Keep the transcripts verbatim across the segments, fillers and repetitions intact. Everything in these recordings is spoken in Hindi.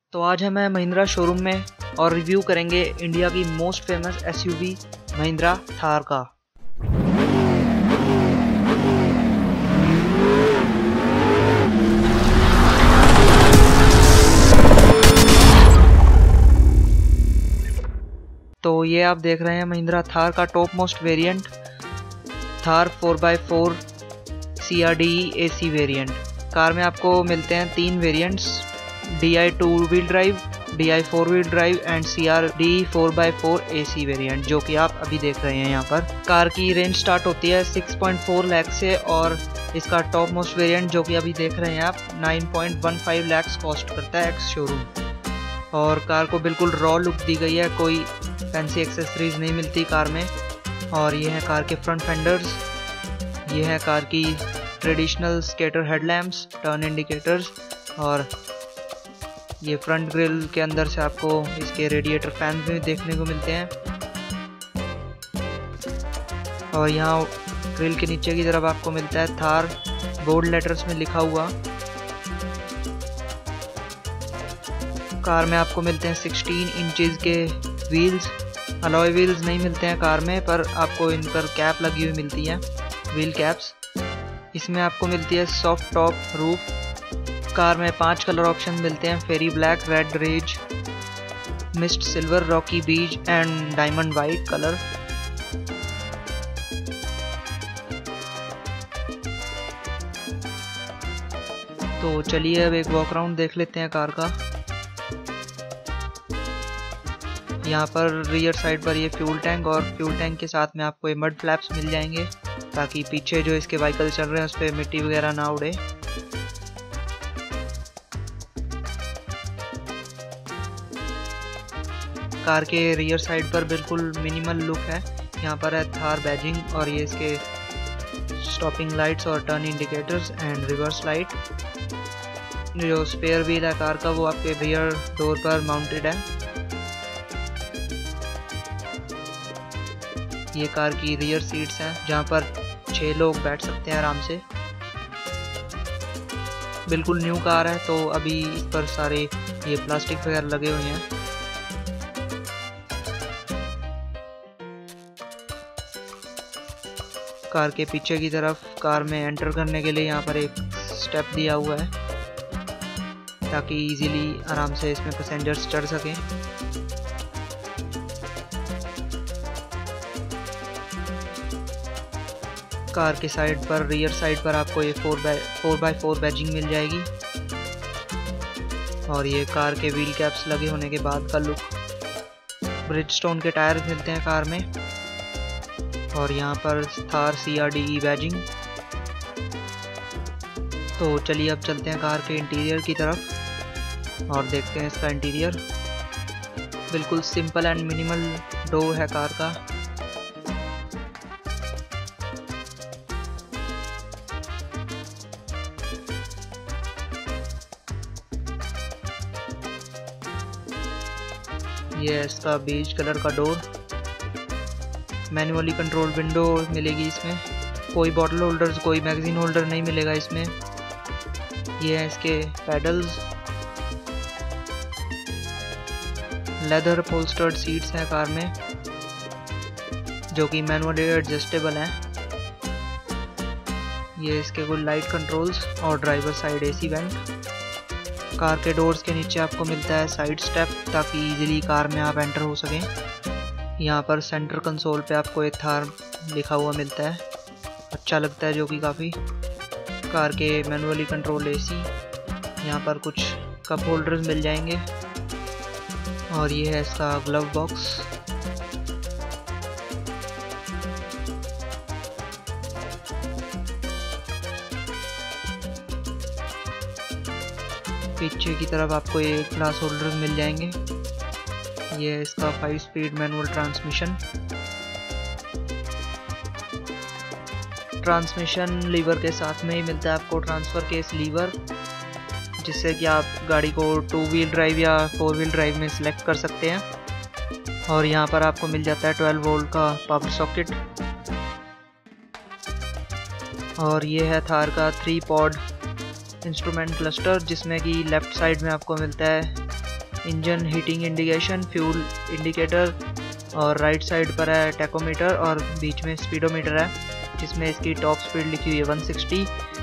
तो आज हम हैं महिंद्रा शोरूम में और रिव्यू करेंगे इंडिया की most famous SUV Mahindra Thar का। तो ये आप देख रहे हैं महिंद्रा थार का top most variant Thar four by four C R D A C variant. Car में आपको मिलते हैं तीन variants, D I two wheel drive, D I four wheel drive and C R D four by four A C variant, जो कि आप अभी देख रहे हैं यहाँ पर। कार की रेंज स्टार्ट होती है सिक्स पॉइंट फोर लाख से और इसका टॉप मोस्ट वेरिएंट जो कि अभी देख रहे हैं आप nine point one five lakh cost करता है एक्स शोरूम। और कार को बिल्कुल रॉ लुक दी गई है, कोई फैंसी एक्सेसरीज नहीं मिलती कार में। और ये है कार के फ्रंट फेंडर्स, ये है कार की traditional scatter headlamps, turn indicators, और ये फ्रंट ग्रिल के अंदर से आपको इसके रेडिएटर फैन भी देखने को मिलते हैं। और यहाँ ग्रिल के नीचे की तरफ आपको मिलता है थार बोल्ड लेटर्स में लिखा हुआ। कार में आपको मिलते हैं सिक्सटीन इंचेस के व्हील्स, अलॉय व्हील्स नहीं मिलते हैं कार में, पर आपको इन पर कैप लगी हुई मिलती है, व्हील कैप्स। इसमें आपको मिलती है सॉफ्ट टॉप रूफ। कार में पांच कलर ऑप्शन मिलते हैं, fairy black, red rage, mist silver, rocky beige and diamond white colour. तो चलिए अब एक वॉक अराउंड देख लेते हैं कार का। यहाँ पर रियर साइड पर ये फ्यूल टैंक और फ्यूल टैंक के साथ में आपको ये मड फ्लैप्स मिल जाएंगे ताकि पीछे जो इसके व्हीकल चल रहे हैं उस पर मिट्टी वगैरह ना उड़े। कार के रियर साइड पर बिल्कुल मिनिमल लुक है। यहाँ पर है थार बैजिंग और ये इसके स्टॉपिंग लाइट्स और turn indicators and reverse light. जो स्पेयर व्हील है कार का वो आपके रियर डोर पर माउंटेड है। ये कार की रियर सीट्स हैं जहाँ पर छह लोग बैठ सकते हैं आराम से। बिल्कुल न्यू कार है तो अभी इस पर सारे ये प्लास्टिक वगैरह लगे हुए हैं। कार के पीछे की तरफ कार में एंटर करने के लिए यहाँ पर एक स्टेप दिया हुआ है ताकि इजीली आराम से इसमें पैसेंजर्स चढ़ सकें। कार के साइड पर रियर साइड पर आपको ये four by four by four badging मिल जाएगी और ये कार के व्हील कैप्स लगे होने के बाद का लुक। ब्रिजस्टोन के टायर मिलते हैं कार में और यहाँ पर Thar C R D E badging. तो चलिए अब चलते हैं कार के इंटीरियर की तरफ और देखते हैं इसका इंटीरियर। बिल्कुल सिंपल एंड मिनिमल डोर है कार का। ये है इसका बेज कलर का डोर। मैनुअली कंट्रोल विंडो मिलेगी इसमें। कोई बॉटल होल्डर्स, कोई मैगजीन होल्डर नहीं मिलेगा इसमें। ये है इसके पैडल्स। लेदर पोल्स्टर्ड सीट्स हैं कार में जो कि मैनुअली एडजस्टेबल हैं। ये इसके कुछ लाइट कंट्रोल्स और driver side AC vent. Car के डोर्स के नीचे आपको मिलता है साइड स्टेप ताकि इजीली कार में आप एंटर हो सकें। यहाँ पर सेंटर कंसोल पे आपको एक थार लिखा हुआ मिलता है, अच्छा लगता है जो कि काफ़ी। कार के मैनुअली कंट्रोल एसी, यहाँ पर कुछ कप होल्डर्स मिल जाएंगे और ये है इसका ग्लव बॉक्स। पीछे की तरफ आपको ये ग्लास होल्डर मिल जाएंगे। ये है इसका five speed manual transmission. Transmission lever के साथ में ही मिलता है आपको ट्रांसफर केस लीवर, जिससे कि आप गाड़ी को टू व्हील ड्राइव या फोर व्हील ड्राइव में सिलेक्ट कर सकते हैं। और यहाँ पर आपको मिल जाता है ट्वेल्व वोल्ट का पावर सॉकेट। और ये है थार का थ्री पॉड इंस्ट्रूमेंट क्लस्टर, जिसमें कि लेफ़्ट साइड में आपको मिलता है engine heating indication, fuel indicator, और राइट साइड पर है टैकोमीटर और बीच में स्पीडोमीटर है जिसमें इसकी टॉप स्पीड लिखी हुई है वन सिक्सटी।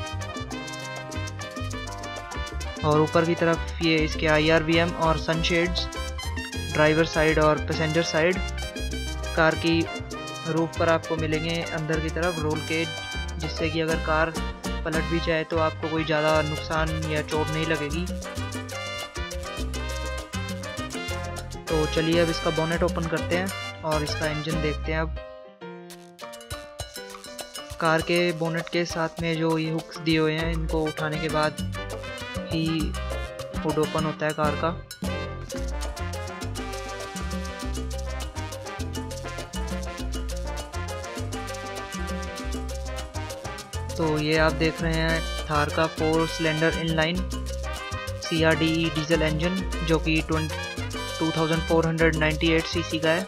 और ऊपर की तरफ ये इसके आई आर वी एम और सनशेड्स ड्राइवर साइड और पैसेंजर साइड। कार की रूफ पर आपको मिलेंगे अंदर की तरफ रोल केज, जिससे कि अगर कार पलट भी जाए तो आपको कोई ज़्यादा नुकसान या चोट नहीं लगेगी। तो चलिए अब इसका बोनेट ओपन करते हैं और इसका इंजन देखते हैं। अब कार के बोनेट के साथ में जो ये हुक्स दिए हुए हैं, इनको उठाने के बाद ही हुड ओपन होता है कार का। तो ये आप देख रहे हैं थार का four cylinder inline C R D E diesel engine, जो कि two thousand four hundred ninety eight CC का है।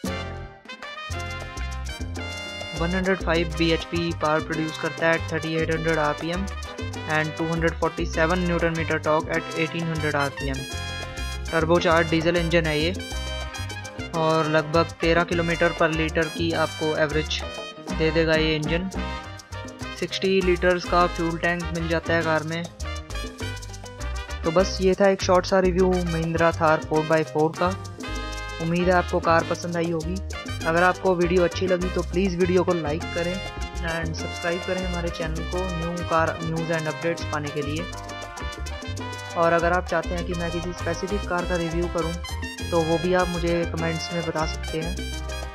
One hundred five B H P power produce करता है thirty eight hundred R P M and two hundred forty seven newton metre torque at eighteen hundred R P M. Turbocharge diesel engine है ये, और लगभग तेरह किलोमीटर पर लीटर की आपको एवरेज दे देगा ये इंजन। सिक्सटी लीटर्स का फ्यूल टैंक मिल जाता है कार में। तो बस ये था एक शॉर्ट सा review Mahindra Thar four by four का। उम्मीद है आपको कार पसंद आई होगी। अगर आपको वीडियो अच्छी लगी तो प्लीज़ वीडियो को लाइक करें एंड सब्सक्राइब करें हमारे चैनल को new car news and updates पाने के लिए। और अगर आप चाहते हैं कि मैं किसी स्पेसिफिक कार का रिव्यू करूं तो वो भी आप मुझे कमेंट्स में बता सकते हैं।